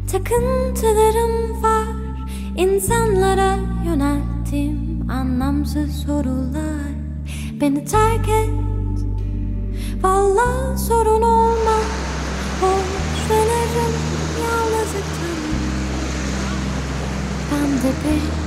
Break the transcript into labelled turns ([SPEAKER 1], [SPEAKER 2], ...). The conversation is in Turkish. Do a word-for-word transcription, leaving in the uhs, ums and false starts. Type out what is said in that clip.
[SPEAKER 1] Takıntılarım var, insanlara yönelttiğim anlamsız sorular. Beni terk et, vallahi sorun olmaz. Hoşlanırım yalnızlıktan. Ben de bir